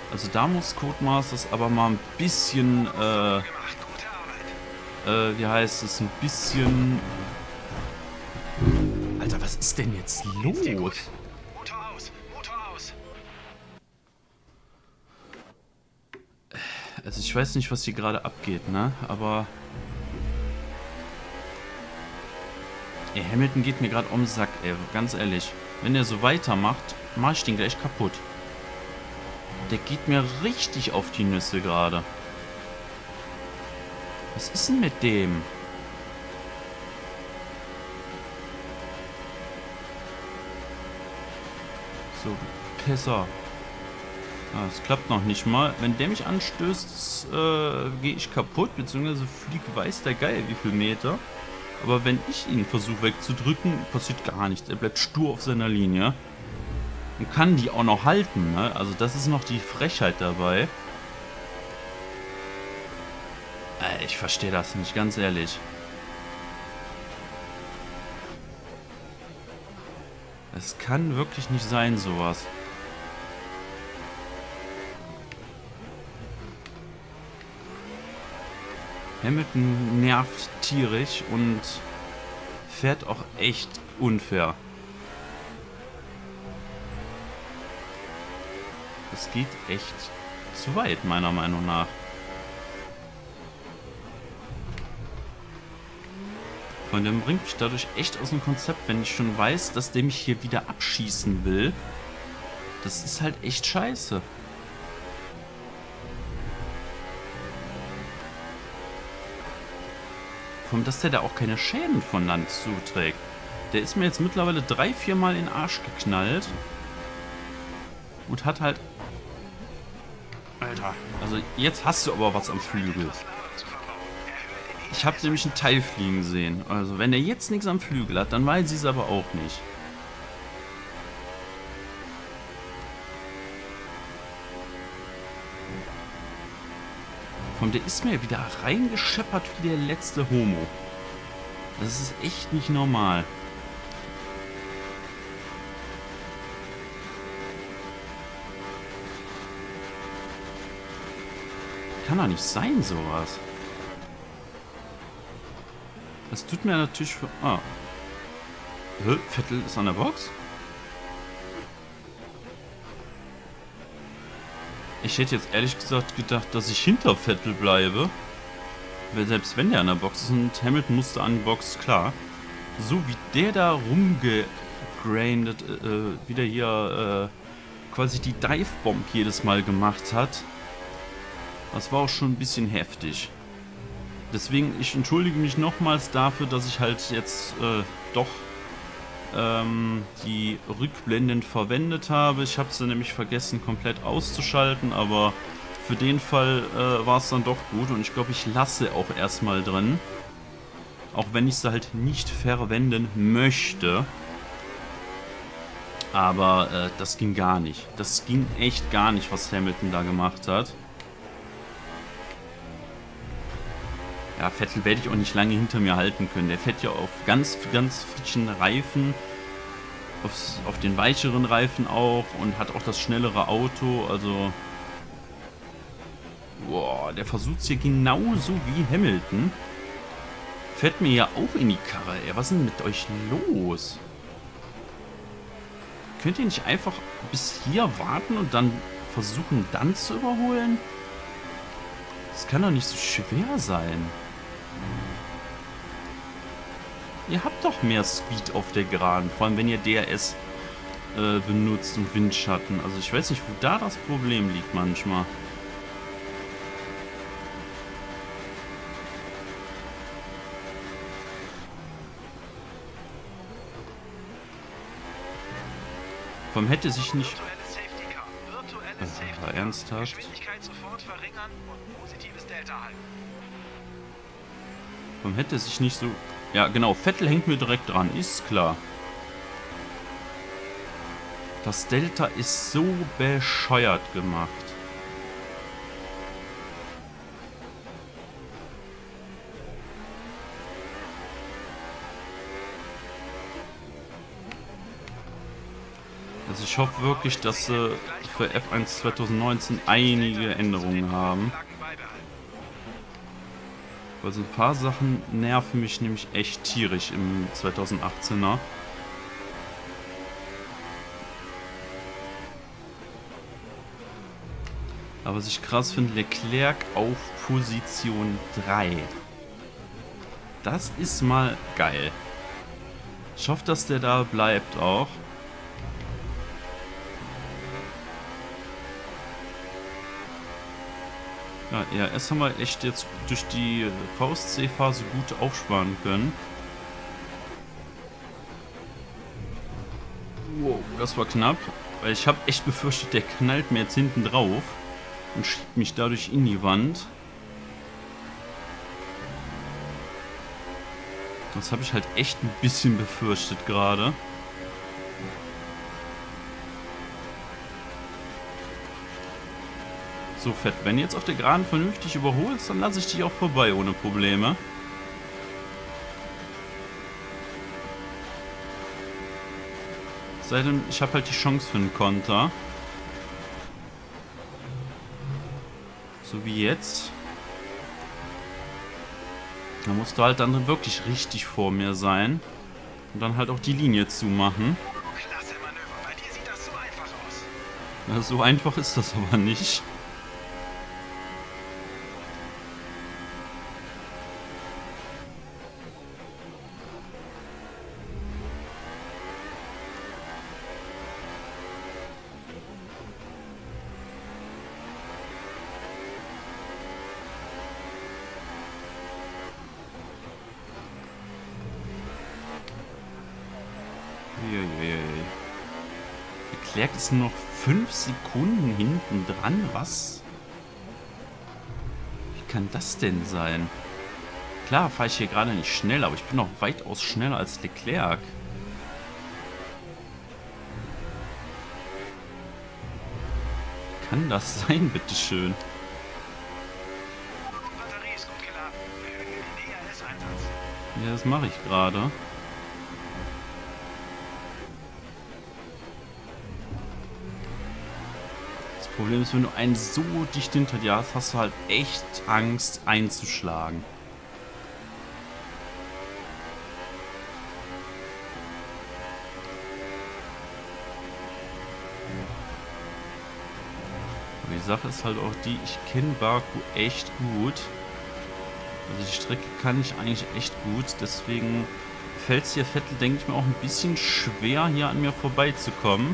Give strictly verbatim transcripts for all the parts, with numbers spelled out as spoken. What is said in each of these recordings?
Also da muss Codemasters aber mal ein bisschen, äh, äh, wie heißt es, ein bisschen... Alter, was ist denn jetzt los? Motor aus, Motor aus. Also ich weiß nicht, was hier gerade abgeht, ne? Aber... Ey, Hamilton geht mir gerade um den Sack, ey. Ganz ehrlich. Wenn er so weitermacht, mach ich den gleich kaputt. Der geht mir richtig auf die Nüsse gerade. Was ist denn mit dem? So, Pisser. Ah, es klappt noch nicht mal. Wenn der mich anstößt, äh, gehe ich kaputt, beziehungsweise fliege weiß der Geil wie viel Meter. Aber wenn ich ihn versuche wegzudrücken, passiert gar nichts. Er bleibt stur auf seiner Linie. Und kann die auch noch halten, ne? Also das ist noch die Frechheit dabei. Äh, ich verstehe das nicht, ganz ehrlich. Es kann wirklich nicht sein, sowas. Hamilton nervt tierisch und fährt auch echt unfair. Das geht echt zu weit, meiner Meinung nach. Und dem bringt mich dadurch echt aus dem Konzept, wenn ich schon weiß, dass der mich hier wieder abschießen will. Das ist halt echt scheiße. Vor allem, dass der da auch keine Schäden von Land zuträgt. Der ist mir jetzt mittlerweile drei, vier Mal in den Arsch geknallt. Und hat halt... Alter, also jetzt hast du aber was am Flügel. Ich habe nämlich einen Teil fliegen sehen. Also wenn er jetzt nichts am Flügel hat, dann weiß ich es aber auch nicht. Von der ist mir wieder reingescheppert wie der letzte Homo. Das ist echt nicht normal. Kann doch nicht sein, sowas. Das tut mir natürlich für... Ah. Hä? Vettel ist an der Box? Ich hätte jetzt ehrlich gesagt gedacht, dass ich hinter Vettel bleibe. Weil selbst wenn der an der Box ist und Hamilton musste an die Box, klar. So wie der da rumgegrindet, äh, wieder hier äh, quasi die Dive-Bomb jedes Mal gemacht hat. Das war auch schon ein bisschen heftig. Deswegen, ich entschuldige mich nochmals dafür, dass ich halt jetzt äh, doch ähm, die Rückblenden verwendet habe. Ich habe sie nämlich vergessen komplett auszuschalten, aber für den Fall äh, war es dann doch gut und ich glaube, ich lasse auch erstmal drin. Auch wenn ich sie halt nicht verwenden möchte. Aber äh, das ging gar nicht. Das ging echt gar nicht, was Hamilton da gemacht hat. Ja, Vettel werde ich auch nicht lange hinter mir halten können. Der fährt ja auf ganz, ganz frischen Reifen. Aufs, auf den weicheren Reifen auch. Und hat auch das schnellere Auto. Also... Boah, der versucht es hier genauso wie Hamilton. Fährt mir ja auch in die Karre, ey. Was ist denn mit euch los? Könnt ihr nicht einfach bis hier warten und dann versuchen, dann zu überholen? Das kann doch nicht so schwer sein. Ihr habt doch mehr Speed auf der Geraden, vor allem wenn ihr D R S äh, benutzt und Windschatten. Also ich weiß nicht, wo da das Problem liegt manchmal. Vom hätte sich nicht... Äh, ernsthaft? Geschwindigkeit sofort verringern und positives Delta halten. Vom hätte sich nicht so... Ja, genau. Vettel hängt mir direkt dran. Ist klar. Das Delta ist so bescheuert gemacht. Also ich hoffe wirklich, dass sie für F eins zwanzig neunzehn einige Änderungen haben. Weil so ein paar Sachen nerven mich nämlich echt tierisch im zweitausendachtzehner. Aber was ich krass finde, Leclerc auf Position drei. Das ist mal geil. Ich hoffe, dass der da bleibt auch. Ja, E R S haben wir echt jetzt durch die V S C-Phase gut aufsparen können. Wow, das war knapp. Weil ich habe echt befürchtet, der knallt mir jetzt hinten drauf und schiebt mich dadurch in die Wand. Das habe ich halt echt ein bisschen befürchtet gerade. So, Fett, wenn du jetzt auf der Geraden vernünftig überholst, dann lasse ich dich auch vorbei ohne Probleme. Sei denn, ich habe halt die Chance für einen Konter. So wie jetzt. Da musst du halt dann wirklich richtig vor mir sein. Und dann halt auch die Linie zumachen. Klasse Manöver. Bei dir sieht das so einfach aus. Na, so einfach ist das aber nicht. Leclerc ist nur noch fünf Sekunden hinten dran. Was? Wie kann das denn sein? Klar fahre ich hier gerade nicht schnell, aber ich bin noch weitaus schneller als Leclerc. Wie kann das sein, bitteschön? Batterie ist gut geladen. Erhöhen wir den E R S-Einsatz. Ja, das mache ich gerade. Das Problem ist, wenn du einen so dicht hinter dir hast, hast du halt echt Angst einzuschlagen. Aber die Sache ist halt auch die, ich kenne Baku echt gut. Also die Strecke kann ich eigentlich echt gut, deswegen fällt es hier Vettel, denke ich mir, auch ein bisschen schwer, hier an mir vorbeizukommen.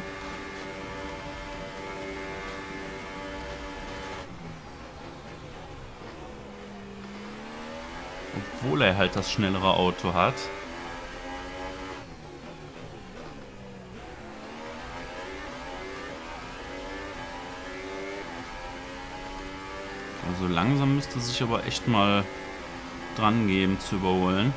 Obwohl er halt das schnellere Auto hat. Also langsam müsste sich aber echt mal dran geben zu überholen.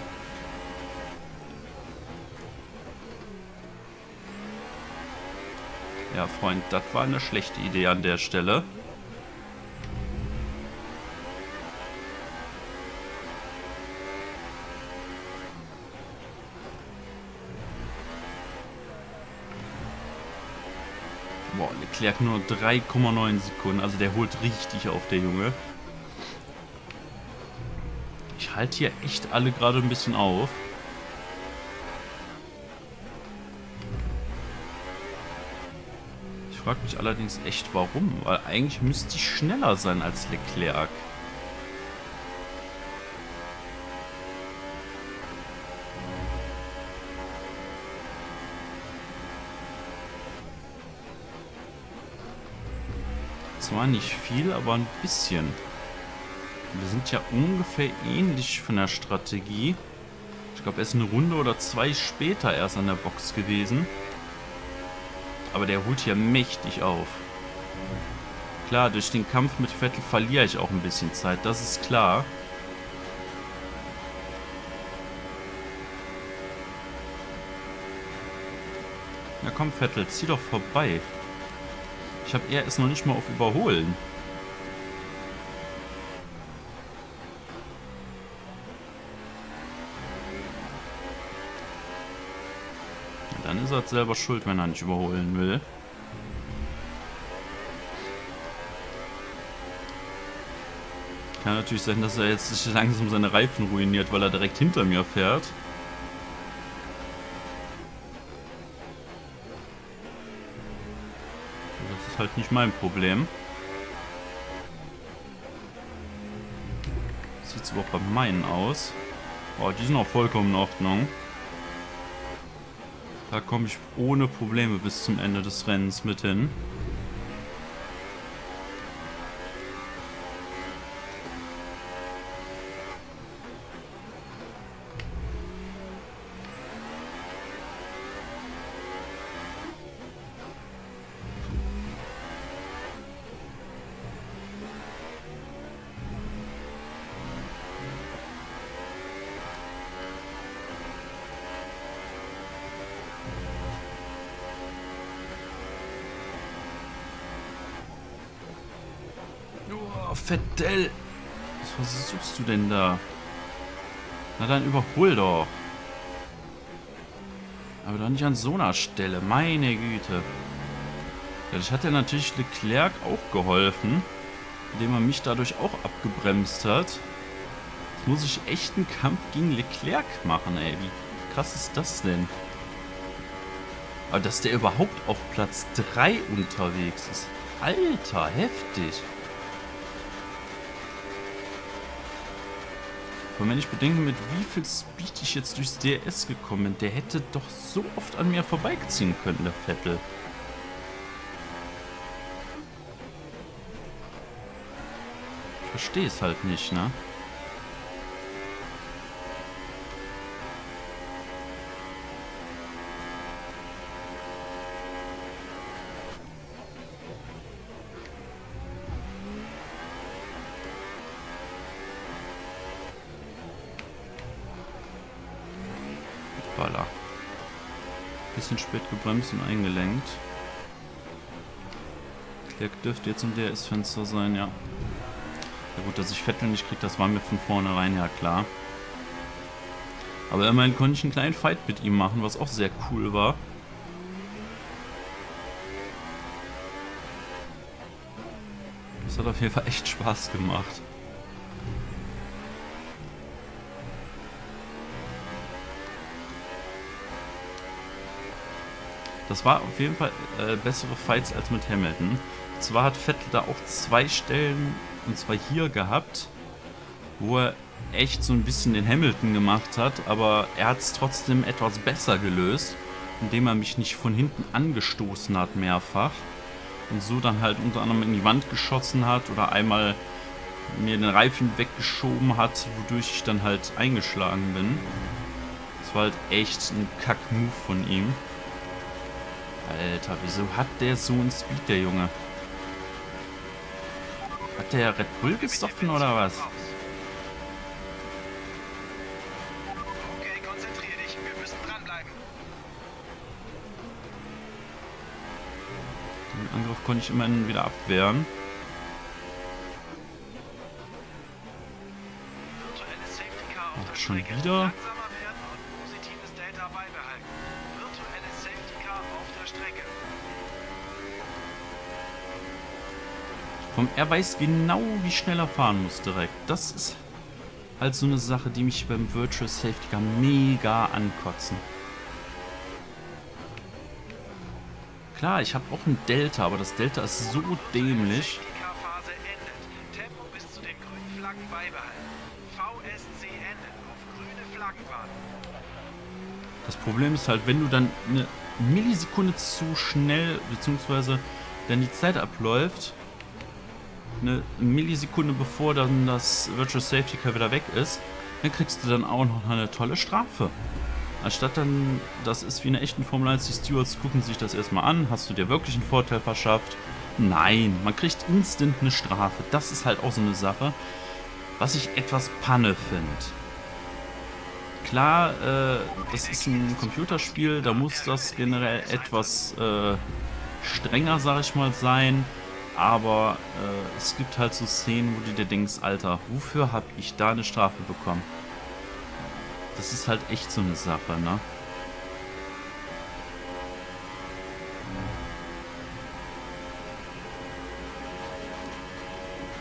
Ja, Freund, das war eine schlechte Idee an der Stelle. Boah, Leclerc nur drei Komma neun Sekunden. Also der holt richtig auf, der Junge. Ich halte hier echt alle gerade ein bisschen auf. Ich frage mich allerdings echt, warum. Weil eigentlich müsste ich schneller sein als Leclerc. Zwar nicht viel, aber ein bisschen. Wir sind ja ungefähr ähnlich von der Strategie. Ich glaube, er ist eine Runde oder zwei später erst an der Box gewesen. Aber der holt hier mächtig auf. Klar, durch den Kampf mit Vettel verliere ich auch ein bisschen Zeit, das ist klar. Na komm, Vettel, zieh doch vorbei. Ich habe eher es noch nicht mal auf Überholen. ist er selber schuld, wenn er nicht überholen will. Kann natürlich sein, dass er jetzt sich langsam seine Reifen ruiniert, weil er direkt hinter mir fährt. Das ist halt nicht mein Problem. Sieht es überhaupt bei meinen aus? Oh, die sind auch vollkommen in Ordnung. Da komme ich ohne Probleme bis zum Ende des Rennens mit hin. Oh, Vettel! Was versuchst du denn da? Na dann überhol doch. Aber doch nicht an so einer Stelle. Meine Güte. Dadurch hat ja natürlich Leclerc auch geholfen, indem er mich dadurch auch abgebremst hat. Jetzt muss ich echt einen Kampf gegen Leclerc machen, ey. Wie krass ist das denn? Aber dass der überhaupt auf Platz drei unterwegs ist. Alter, heftig. Und wenn ich bedenke, mit wie viel Speed ich jetzt durchs D R S gekommen bin, der hätte doch so oft an mir vorbeiziehen können, der Vettel. Ich verstehe es halt nicht, ne? Baller. Bisschen spät gebremst und eingelenkt. Leclerc dürfte jetzt im D R S-Fenster sein, ja. Ja gut, dass ich Vettel nicht kriege, das war mir von vornherein ja klar. Aber immerhin konnte ich einen kleinen Fight mit ihm machen, was auch sehr cool war. Das hat auf jeden Fall echt Spaß gemacht. Das war auf jeden Fall äh, bessere Fights als mit Hamilton. Zwar hat Vettel da auch zwei Stellen, und zwar hier gehabt, wo er echt so ein bisschen den Hamilton gemacht hat, aber er hat es trotzdem etwas besser gelöst, indem er mich nicht von hinten angestoßen hat mehrfach und so dann halt unter anderem in die Wand geschossen hat oder einmal mir den Reifen weggeschoben hat, wodurch ich dann halt eingeschlagen bin. Das war halt echt ein Kack-Move von ihm. Alter, wieso hat der so einen Speed, der Junge? Hat der Red Bull gesoffen oder was? Okay, konzentrier dich. Wir müssen dranbleiben. Den Angriff konnte ich immerhin wieder abwehren. Virtuelles Safety Car auf Ach, der schon Strecke. wieder? Langsamer werden und positives Delta beibehalten. Virtuelles Safety Car auf der Strecke. Vom, er weiß genau, wie schnell er fahren muss direkt. Das ist halt so eine Sache, die mich beim Virtual Safety Car mega ankotzen. Klar, ich habe auch ein Delta, aber das Delta ist so dämlich. Safety Car Phase endet. Tempo bis zu den grünen Flaggen beibehalten. V S C endet. Auf grüne Flaggen warten. Das Problem ist halt, wenn du dann eine Millisekunde zu schnell, beziehungsweise wenn die Zeit abläuft, eine Millisekunde bevor dann das Virtual Safety Car wieder weg ist, dann kriegst du dann auch noch eine tolle Strafe. Anstatt dann, das ist wie in einer echten Formel eins, die Stewards gucken sich das erstmal an, hast du dir wirklich einen Vorteil verschafft? Nein, man kriegt instant eine Strafe. Das ist halt auch so eine Sache, was ich etwas Panne finde. Klar, äh, das ist ein Computerspiel, da muss das generell etwas äh, strenger, sag ich mal, sein. Aber äh, es gibt halt so Szenen, wo du dir denkst, Alter, wofür habe ich da eine Strafe bekommen? Das ist halt echt so eine Sache, ne?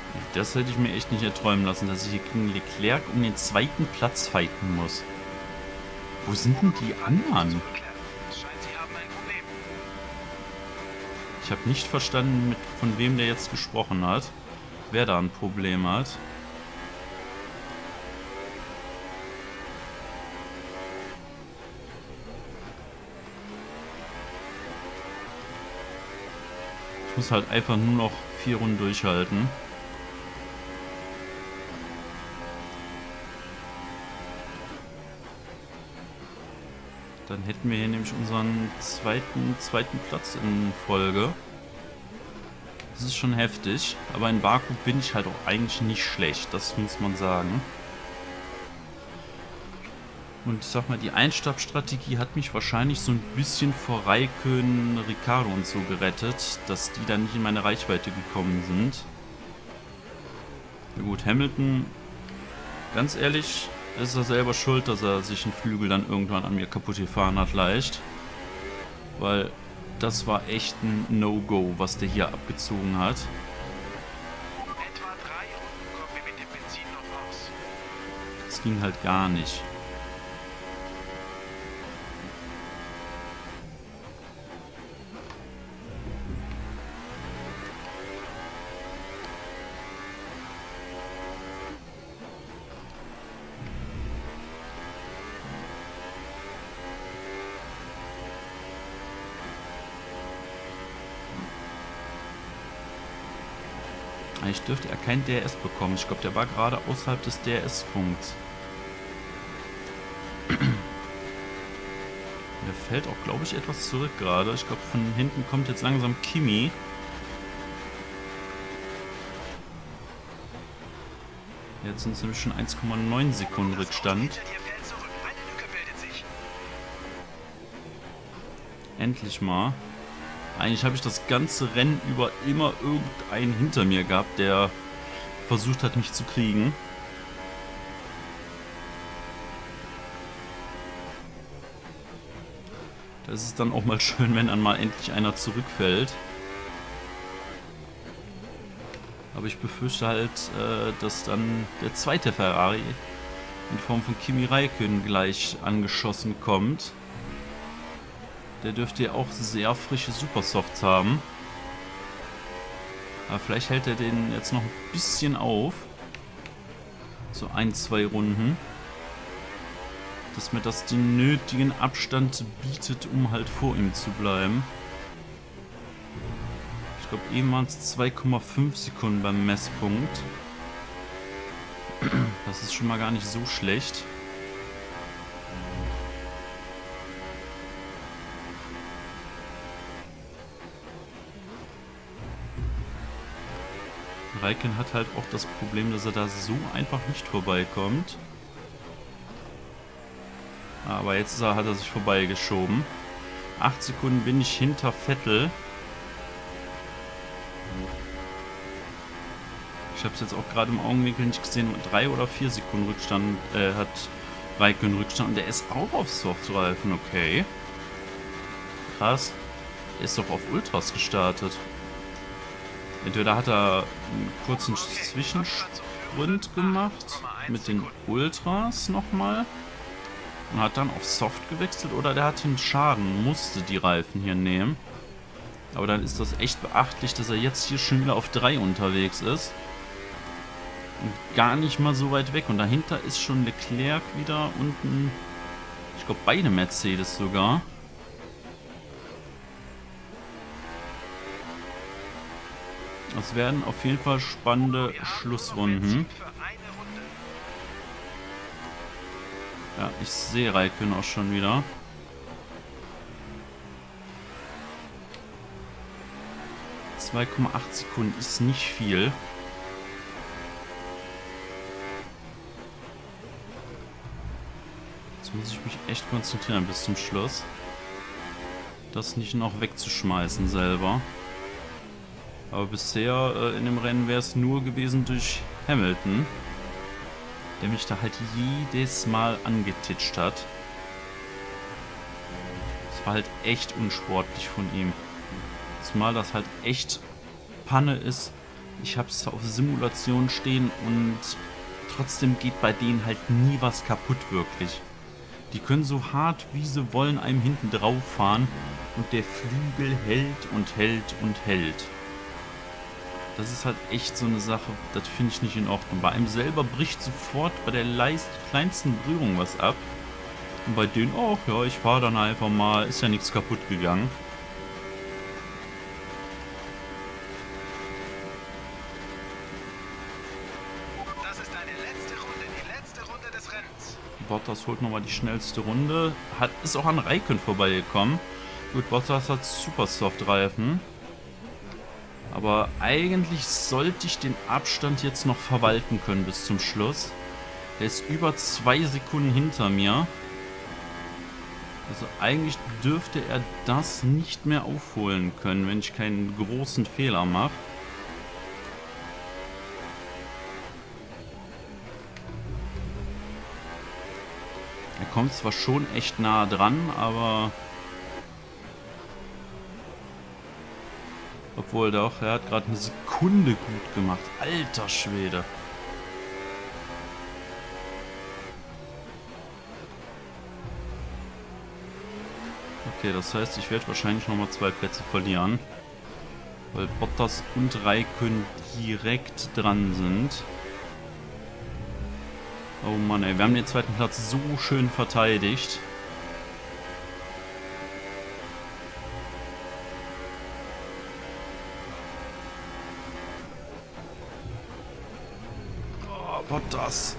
Das hätte ich mir echt nicht erträumen lassen, dass ich hier gegen Leclerc um den zweiten Platz fighten muss. Wo sind denn die anderen? Ich habe nicht verstanden, mit, von wem der jetzt gesprochen hat. Wer da ein Problem hat. Ich muss halt einfach nur noch vier Runden durchhalten. Dann hätten wir hier nämlich unseren zweiten, zweiten Platz in Folge. Das ist schon heftig. Aber in Baku bin ich halt auch eigentlich nicht schlecht. Das muss man sagen. Und ich sag mal, die Einstabstrategie hat mich wahrscheinlich so ein bisschen vor Raikön, Ricciardo und so gerettet, dass die dann nicht in meine Reichweite gekommen sind. Na gut, Hamilton, ganz ehrlich, ist er selber schuld, dass er sich einen Flügel dann irgendwann an mir kaputt gefahren hat, leicht. Weil das war echt ein No-Go, was der hier abgezogen hat. Etwa drei Runden kommen wir mit dem Benzin noch raus. Das ging halt gar nicht. Ich dürfte er kein D R S bekommen. Ich glaube, der war gerade außerhalb des D R S-Punkts. Der fällt auch, glaube ich, etwas zurück gerade. Ich glaube, von hinten kommt jetzt langsam Kimi. Jetzt sind es nämlich schon eins Komma neun Sekunden Rückstand. Endlich mal. Eigentlich habe ich das ganze Rennen über immer irgendeinen hinter mir gehabt, der versucht hat, mich zu kriegen. Das ist dann auch mal schön, wenn dann mal endlich einer zurückfällt. Aber ich befürchte halt, äh, dass dann der zweite Ferrari in Form von Kimi Räikkönen gleich angeschossen kommt. Der dürfte ja auch sehr frische Supersofts haben. Aber vielleicht hält er den jetzt noch ein bisschen auf. So ein, zwei Runden. Dass mir das den nötigen Abstand bietet, um halt vor ihm zu bleiben. Ich glaube, eben waren es zwei Komma fünf Sekunden beim Messpunkt. Das ist schon mal gar nicht so schlecht. Raikön hat halt auch das Problem, dass er da so einfach nicht vorbeikommt. Aber jetzt ist er, hat er sich vorbeigeschoben. acht Sekunden bin ich hinter Vettel. Ich habe es jetzt auch gerade im Augenwinkel nicht gesehen. drei oder vier Sekunden Rückstand äh, hat Raikön Rückstand. Und der ist auch auf Softreifen, okay. Krass. Der ist doch auf Ultras gestartet. Entweder hat er einen kurzen Zwischensprint gemacht mit den Ultras nochmal und hat dann auf Soft gewechselt, oder der hat den Schaden, musste die Reifen hier nehmen. Aber dann ist das echt beachtlich, dass er jetzt hier schon wieder auf drei unterwegs ist. Und gar nicht mal so weit weg. Und dahinter ist schon Leclerc wieder unten. Ich glaube, beide Mercedes sogar. Es werden auf jeden Fall spannende Schlussrunden. Ja, ich sehe Raikön auch schon wieder. zwei Komma acht Sekunden ist nicht viel. Jetzt muss ich mich echt konzentrieren bis zum Schluss. Das nicht noch wegzuschmeißen selber. Aber bisher äh, in dem Rennen wäre es nur gewesen durch Hamilton, der mich da halt jedes Mal angetitscht hat. Das war halt echt unsportlich von ihm. Zumal das halt echt Panne ist, Ich habe es auf Simulation stehen und trotzdem geht bei denen halt nie was kaputt wirklich. Die können so hart wie sie wollen einem hinten drauf fahren und der Flügel hält und hält und hält. Das ist halt echt so eine Sache, das finde ich nicht in Ordnung. Bei einem selber bricht sofort bei der leist, kleinsten Berührung was ab. Und bei denen, ach ja, ich fahre dann einfach mal, ist ja nichts kaputt gegangen. Das ist deine letzte Runde, die letzte Runde des Rennens. Bottas holt nochmal die schnellste Runde. Hat, ist auch an Raikön vorbeigekommen. Gut, Bottas hat super Soft-Reifen. Aber eigentlich sollte ich den Abstand jetzt noch verwalten können bis zum Schluss. Der ist über zwei Sekunden hinter mir. Also eigentlich dürfte er das nicht mehr aufholen können, wenn ich keinen großen Fehler mache. Er kommt zwar schon echt nah dran, aber... Obwohl doch, er hat gerade eine Sekunde gut gemacht. Alter Schwede. Okay, das heißt, ich werde wahrscheinlich nochmal zwei Plätze verlieren. Weil Bottas und Raikön direkt dran sind. Oh Mann, ey, wir haben den zweiten Platz so schön verteidigt. Bottas.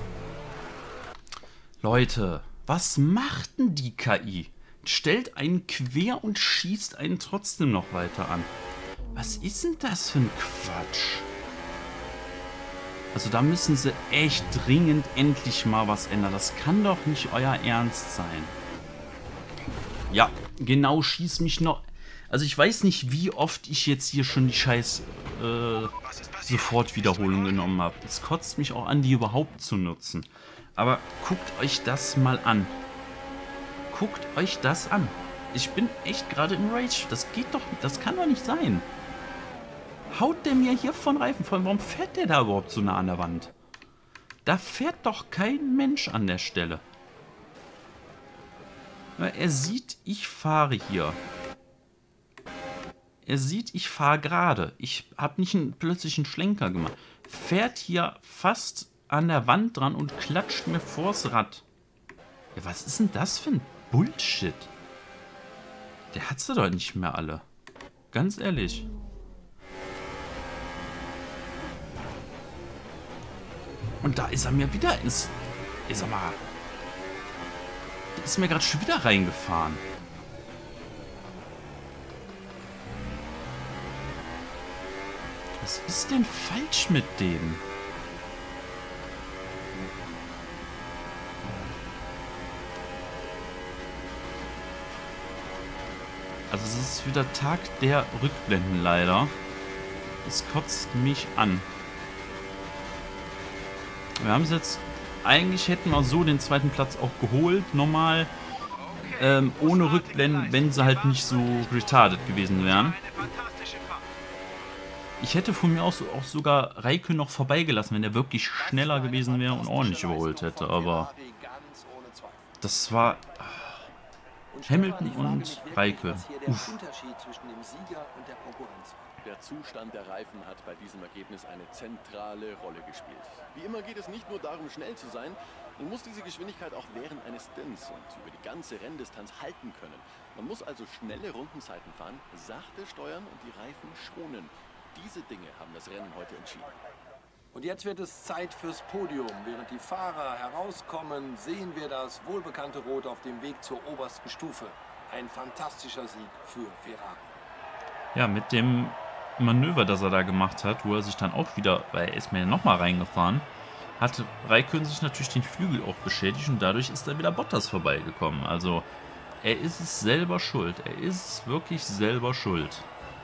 Leute, was macht denn die K I? Stellt einen quer und schießt einen trotzdem noch weiter an. Was ist denn das für ein Quatsch? Also da müssen sie echt dringend endlich mal was ändern. Das kann doch nicht euer Ernst sein. Ja, genau, schieß mich noch... Also ich weiß nicht, wie oft ich jetzt hier schon die scheiß äh, Sofortwiederholung genommen habe. Es kotzt mich auch an, die überhaupt zu nutzen. Aber guckt euch das mal an. Guckt euch das an. Ich bin echt gerade im Rage. Das geht doch, das kann doch nicht sein. Haut der mir hier von Reifen voll? Warum fährt der da überhaupt so nah an der Wand? Da fährt doch kein Mensch an der Stelle. Er sieht, ich fahre hier. Er sieht, ich fahre gerade. Ich habe nicht einen, plötzlich einen Schlenker gemacht. Fährt hier fast an der Wand dran und klatscht mir vors Rad. Ja, was ist denn das für ein Bullshit? Der hat sie doch nicht mehr alle. Ganz ehrlich. Und da ist er mir wieder ins... Ich sag mal... Der ist mir gerade schon wieder reingefahren. Was ist denn falsch mit dem? Also es ist wieder Tag der Rückblenden leider. Es kotzt mich an. Wir haben es jetzt... Eigentlich hätten wir so den zweiten Platz auch geholt, normal. Ähm, ohne Rückblenden, wenn sie halt nicht so retarded gewesen wären. Ich hätte von mir aus auch sogar Raikön noch vorbeigelassen, wenn er wirklich schneller gewesen wäre und ordentlich überholt hätte. Aber das war Hamilton und Raikön. Uff. Der Zustand der Reifen hat bei diesem Ergebnis eine zentrale Rolle gespielt. Wie immer geht es nicht nur darum, schnell zu sein. Man muss diese Geschwindigkeit auch während eines Stints und über die ganze Renndistanz halten können. Man muss also schnelle Rundenzeiten fahren, sachte steuern und die Reifen schonen. Diese Dinge haben das Rennen heute entschieden. Und jetzt wird es Zeit fürs Podium. Während die Fahrer herauskommen, sehen wir das wohlbekannte Rot auf dem Weg zur obersten Stufe. Ein fantastischer Sieg für Ferrari. Ja, mit dem Manöver, das er da gemacht hat, wo er sich dann auch wieder, weil er ist mir ja nochmal reingefahren, hat Raikön sich natürlich den Flügel auch beschädigt und dadurch ist da wieder Bottas vorbeigekommen. Also, er ist es selber schuld. Er ist es wirklich selber schuld.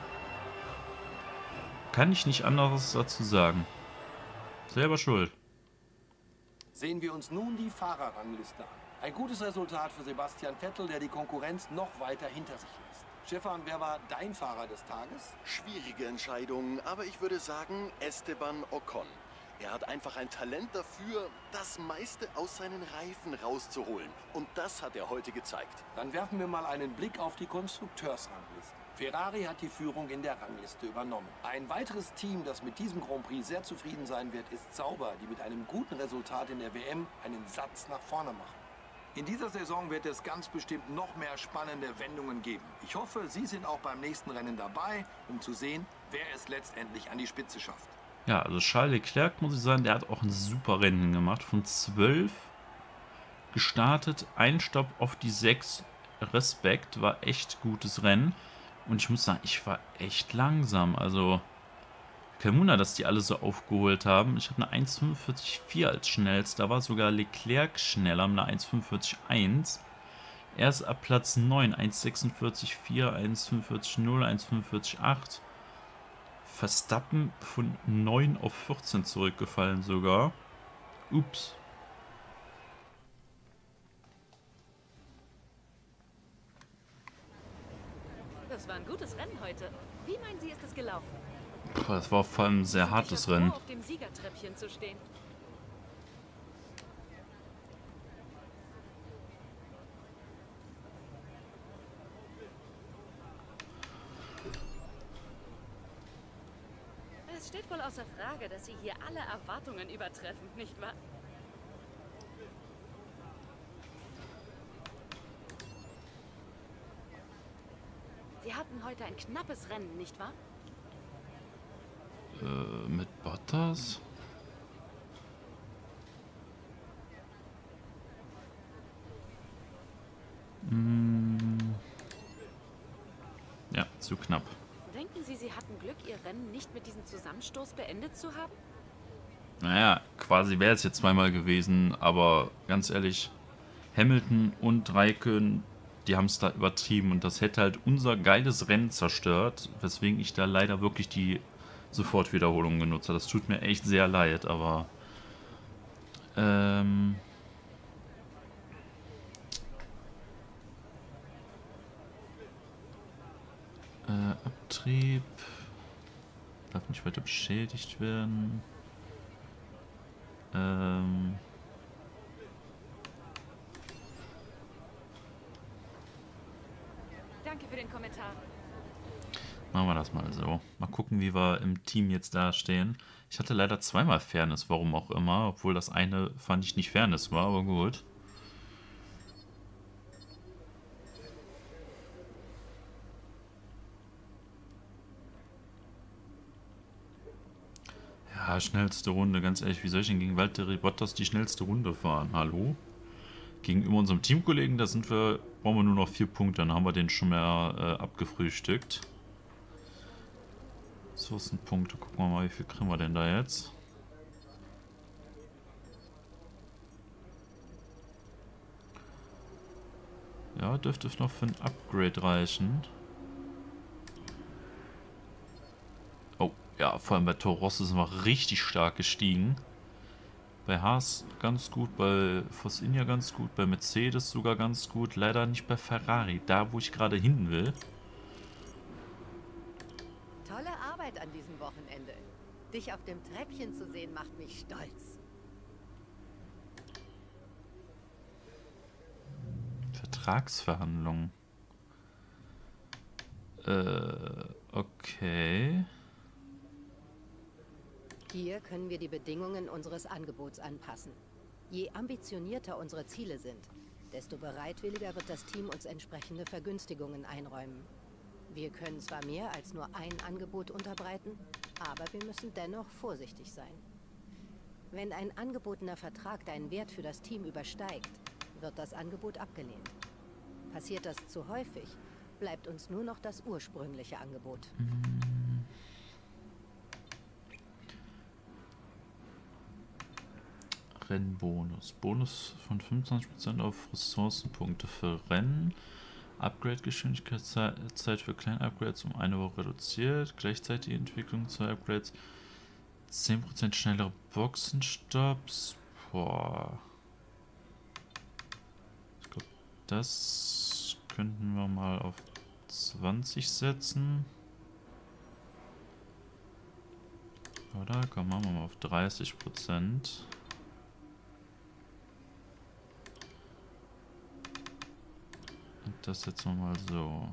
Kann ich nicht anderes dazu sagen. Selber schuld. Sehen wir uns nun die Fahrerrangliste an. Ein gutes Resultat für Sebastian Vettel, der die Konkurrenz noch weiter hinter sich lässt. Stefan, wer war dein Fahrer des Tages? Schwierige Entscheidung, aber ich würde sagen Esteban Ocon. Er hat einfach ein Talent dafür, das meiste aus seinen Reifen rauszuholen. Und das hat er heute gezeigt. Dann werfen wir mal einen Blick auf die Konstrukteursrangliste. Ferrari hat die Führung in der Rangliste übernommen. Ein weiteres Team, das mit diesem Grand Prix sehr zufrieden sein wird, ist Sauber, die mit einem guten Resultat in der W M einen Satz nach vorne machen. In dieser Saison wird es ganz bestimmt noch mehr spannende Wendungen geben. Ich hoffe, Sie sind auch beim nächsten Rennen dabei, um zu sehen, wer es letztendlich an die Spitze schafft. Ja, also Charles Leclerc, muss ich sagen, der hat auch ein super Rennen gemacht. Von zwölf gestartet, ein Stopp auf die sechs. Respekt, war echt gutes Rennen. Und ich muss sagen, ich war echt langsam. Also, kein Wunder, dass die alle so aufgeholt haben. Ich habe eine eins fünfundvierzig Komma vier als schnellster. Da war sogar Leclerc schneller mit einer eins fünfundvierzig Komma eins. Erst ab Platz neun, eins sechsundvierzig Komma vier, eins fünfundvierzig Komma null, eins fünfundvierzig Komma acht. Verstappen von neun auf vierzehn zurückgefallen sogar. Ups. Das war ein gutes Rennen heute. Wie meinen Sie, ist es gelaufen? Boah, das war vor allem ein sehr hartes Rennen. Auf dem Siegertreppchen zu stehen. Es steht wohl außer Frage, dass Sie hier alle Erwartungen übertreffen, nicht wahr? Sie hatten heute ein knappes Rennen, nicht wahr? Äh, mit Bottas? Hm. Ja, zu knapp. Denken Sie, Sie hatten Glück, Ihr Rennen nicht mit diesem Zusammenstoß beendet zu haben? Naja, quasi wäre es jetzt zweimal gewesen, aber ganz ehrlich, Hamilton und Raikkonen, die haben es da übertrieben und das hätte halt unser geiles Rennen zerstört, weswegen ich da leider wirklich die Sofortwiederholung genutzt habe. Das tut mir echt sehr leid, aber ähm, äh, Abtrieb darf nicht weiter beschädigt werden. Ähm, Danke für den Kommentar. Machen wir das mal so. Mal gucken, wie wir im Team jetzt dastehen. Ich hatte leider zweimal Fairness, warum auch immer. Obwohl das eine fand ich nicht Fairness war, aber gut. Ja, schnellste Runde. Ganz ehrlich, wie soll ich denn gegen Valtteri Bottas die schnellste Runde fahren? Hallo? Gegenüber unserem Teamkollegen, da sind wir, brauchen wir nur noch vier Punkte. Dann haben wir den schon mal äh, abgefrühstückt. Ressourcenpunkte, gucken wir mal, wie viel kriegen wir denn da jetzt? Ja, dürfte noch für ein Upgrade reichen. Oh, ja, vor allem bei Toro Rosso sind wir richtig stark gestiegen. Bei Haas ganz gut, bei Force India ganz gut, bei Mercedes sogar ganz gut. Leider nicht bei Ferrari, da wo ich gerade hin will. Tolle Arbeit an diesem Wochenende. Dich auf dem Treppchen zu sehen, macht mich stolz. Vertragsverhandlungen. Äh, okay. Hier können wir die Bedingungen unseres Angebots anpassen. Je ambitionierter unsere Ziele sind, desto bereitwilliger wird das Team uns entsprechende Vergünstigungen einräumen. Wir können zwar mehr als nur ein Angebot unterbreiten, aber wir müssen dennoch vorsichtig sein. Wenn ein angebotener Vertrag deinen Wert für das Team übersteigt, wird das Angebot abgelehnt. Passiert das zu häufig, bleibt uns nur noch das ursprüngliche Angebot. Rennbonus. Bonus von fünfundzwanzig Prozent auf Ressourcenpunkte für Rennen. Upgrade-Geschwindigkeitszeit für kleine Upgrades um eine Woche reduziert. Gleichzeitige Entwicklung zwei Upgrades. zehn Prozent schnellere Boxenstopps. Boah. Ich glaube, das könnten wir mal auf zwanzig setzen. Oder? Komm, machen wir mal auf dreißig Prozent. Und das setzen wir mal so.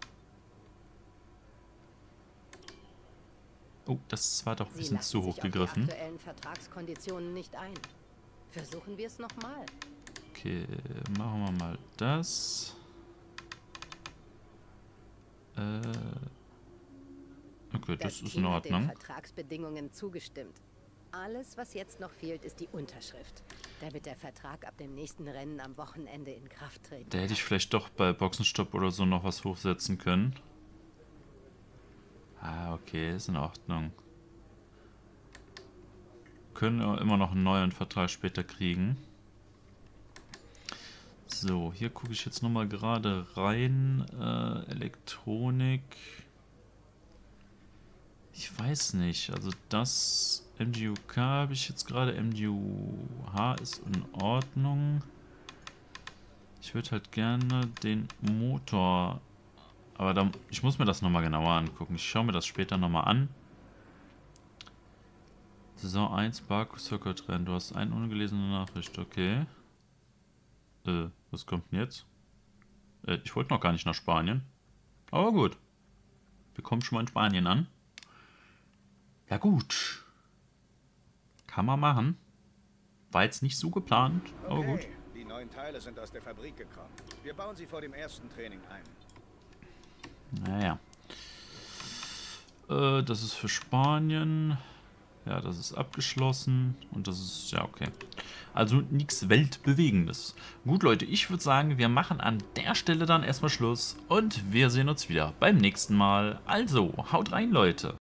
Oh, das war doch ein bisschen zu hoch gegriffen. Sie lassen sich auf die aktuellen Vertragskonditionen nicht ein. Versuchen wir es nochmal. Okay, machen wir mal das. Äh, okay, das, das ist in Ordnung. Das Team hat den Vertragsbedingungen zugestimmt. Alles, was jetzt noch fehlt, ist die Unterschrift, damit der Vertrag ab dem nächsten Rennen am Wochenende in Kraft tritt. Da hätte ich vielleicht doch bei Boxenstopp oder so noch was hochsetzen können. Ah, okay, ist in Ordnung. Können wir immer noch einen neuen Vertrag später kriegen. So, hier gucke ich jetzt nochmal gerade rein. Äh, Elektronik. Ich weiß nicht. Also das M G U K habe ich jetzt gerade. M G U H ist in Ordnung. Ich würde halt gerne den Motor... Aber da, ich muss mir das nochmal genauer angucken. Ich schaue mir das später nochmal an. Saison eins, Barcode Rennen. Du hast eine ungelesene Nachricht. Okay. Äh, was kommt denn jetzt? Äh, ich wollte noch gar nicht nach Spanien. Aber gut. Wir kommen schon mal in Spanien an. Ja gut. Kann man machen. War jetzt nicht so geplant, aber okay. Gut. Die neuen Teile sind aus der Fabrik gekommen. Wir bauen sie vor dem ersten Training ein. Naja. Äh, das ist für Spanien. Ja, das ist abgeschlossen. Und das ist, ja, okay. Also nichts Weltbewegendes. Gut, Leute, ich würde sagen, wir machen an der Stelle dann erstmal Schluss. Und wir sehen uns wieder beim nächsten Mal. Also, haut rein, Leute.